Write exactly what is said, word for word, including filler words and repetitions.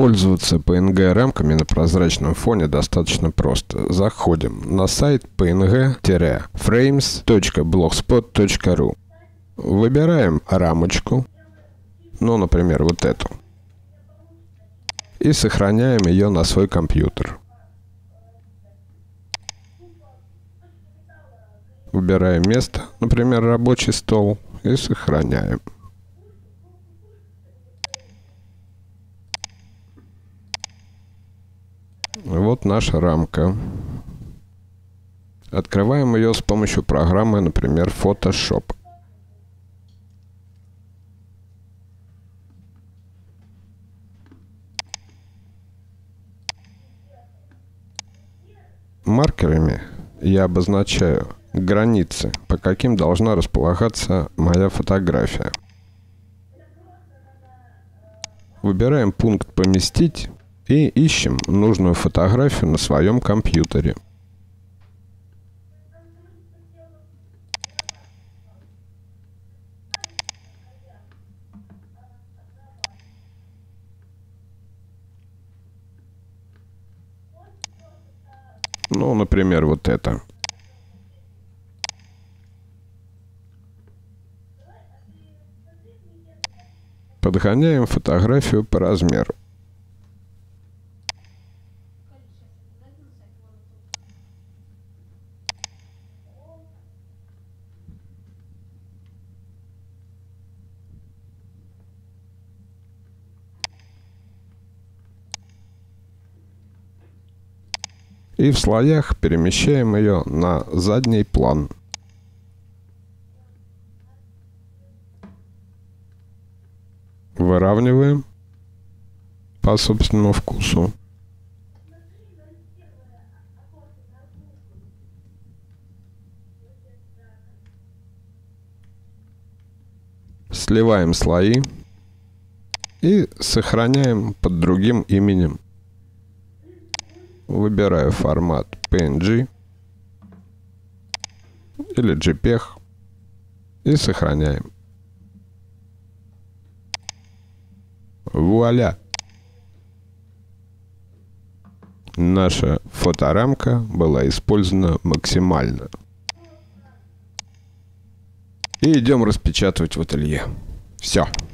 Пользоваться пи эн джи-рамками на прозрачном фоне достаточно просто. Заходим на сайт пи эн джи фреймс точка блогспот точка ру. Выбираем рамочку, ну, например, вот эту, и сохраняем ее на свой компьютер. Выбираем место, например, рабочий стол, и сохраняем. Вот наша рамка. Открываем ее с помощью программы, например, Photoshop. Маркерами я обозначаю границы, по каким должна располагаться моя фотография. Выбираем пункт «Поместить» и ищем нужную фотографию на своем компьютере. Ну, например, вот это. Подгоняем фотографию по размеру. И в слоях перемещаем ее на задний план. Выравниваем по собственному вкусу. Сливаем слои и сохраняем под другим именем. Выбираю формат пи эн джи или джей пег и сохраняем. Вуаля! Наша фоторамка была использована максимально. И идем распечатывать в ателье. Все.